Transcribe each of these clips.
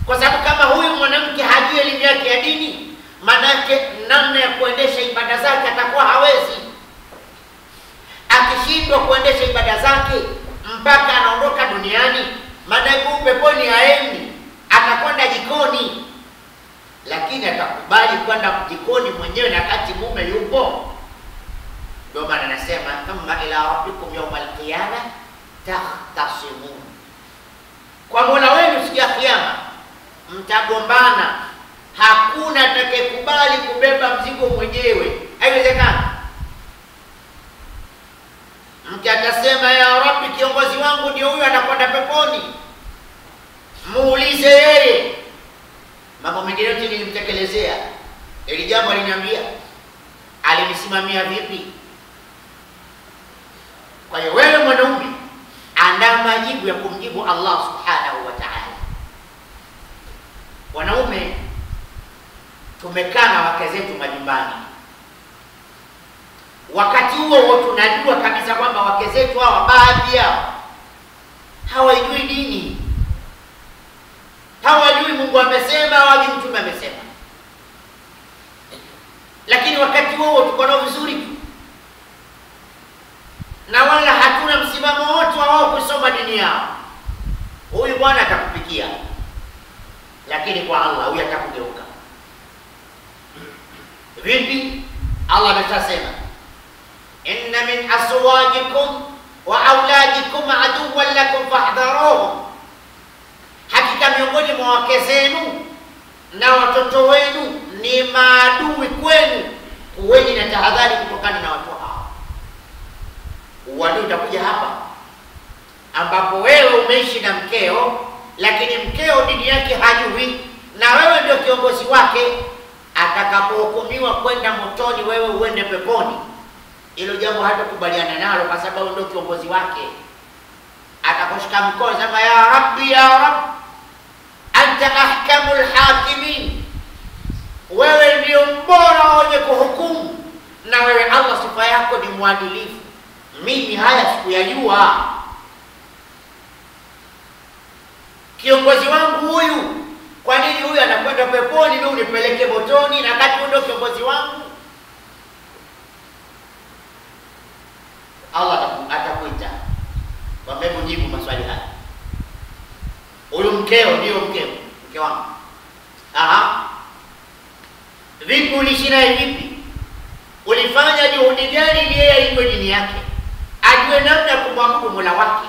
Kwa sababu kama huyu mwanamke hajui elimu yake ya dini, manake namna ya kuendesha ibada zake atakuwa hawezi. Akishindwa kuendesha ibada zake mpaka anaondoka duniani, manake peponi haendi, atakwenda jikoni. Lakini atakubali kwenda jikoni mwenyewe na kati mume yupo? Ndio maana anasema thumma ila rabbikum yawmal qiyamah tahtasimun, kwa Mola wenu siku ya kiyama mtagombana. Hakuna atakayekubali kubeba mzigo mwenyewe, haiwezekani. Mke atasema ya Rabbi, kiongozi wangu ndio huyu anakwenda peponi, muulize yeye. Mambo mengine yote nilimtekelezea, ili jambo aliniambia, alinisimamia vipi? Kwa hiyo wewe mwanaume, andaa majibu ya kumjibu Allah subhanahu wa ta'ala. Wanaume tumekaa na wake zetu majumbani, wakati huo tunajua kabisa kwamba wake zetu hawa, baadhi yao hawajui dini, hawajui Mungu amesema, hawajui Mtume amesema. Lakini wakati huo tuko nao vizuri tu, na wala hatuna msimamo wote wao kusoma dini yao. Huyu bwana atakupikia, lakini kwa Allah huyu atakugeuka. Vipi? Allah ameshasema, inna min aswajikum wa auladikum aduwwan lakum fahdharuhum, hakika miongoni mwa wake zenu na watoto wenu ni maadui kwenu, kuweni na tahadhari kutokana na watu hao. Uadui utakuja hapa ambapo wewe umeishi na mkeo, lakini mkeo dini yake hajui, na wewe ndio kiongozi wake. Atakapohukumiwa kwenda motoni, wewe uende peponi, hilo jambo hatakubaliana nalo, kwa sababu ndio kiongozi wake. Atakushika mkono, sema ya Rabbi, ya Rabbi, anta ahkamul hakimin, wewe ndio mbora wenye kuhukumu, na wewe Allah sifa yako ni mwadilifu. Mimi haya sikuyajua. Kiongozi wangu huyu, kwa nini huyu anakwenda peponi na unipeleke motoni, na kati ndio kiongozi wangu? Allah atakuita kwa mbegu, jibu maswali haya. Huyu mkeo ndio mke wangu. Aha, vipi uliishi naye? Vipi ulifanya juhudi gani ili yeye aijue dini yake, ajue namna ya kumwabudu Mola wake?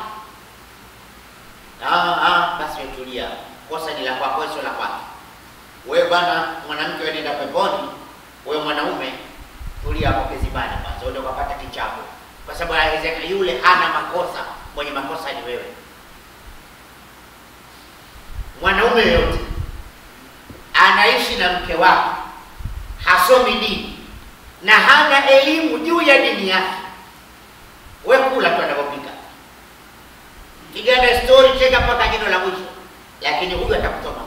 Basi tulia, kosa ni la kwako, sio la kwake. Wewe bwana mwanamke, wewe nenda peponi, wewe mwanaume tulia hapo kizibani kwanza, ndio ukapata kichapo, kwa sababu haiwezekani. Yule hana makosa, mwenye makosa ni wewe. Mwanaume yote anaishi na mke wake, hasomi dini na hana elimu juu ya dini yake, wewe kula tu anapopika, kiganda story cheka mpaka jino la mwisho, lakini huyu atakutoka